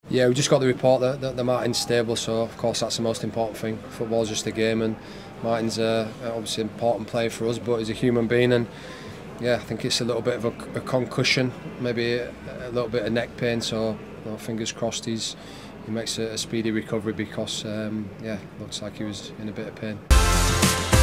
Yeah, we just got the report that Martin's stable, so of course that's the most important thing. Football's just a game, and Martin's obviously an important player for us, but he's a human being, and yeah, I think it's a little bit of a concussion, maybe a little bit of neck pain, so fingers crossed he makes a speedy recovery, because yeah, looks like he was in a bit of pain.